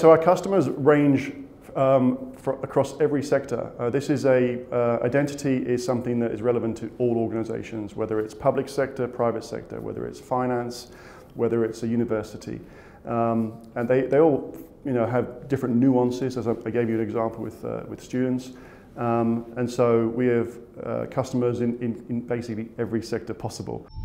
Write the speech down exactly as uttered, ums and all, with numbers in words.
so our customers range um, for, across every sector. Uh, this is a, uh, identity is something that is relevant to all organizations, whether it's public sector, private sector, whether it's finance, whether it's a university. Um, and they, they all you know, have different nuances, as I, I gave you an example with, uh, with students. Um, and so we have uh, customers in, in, in basically every sector possible.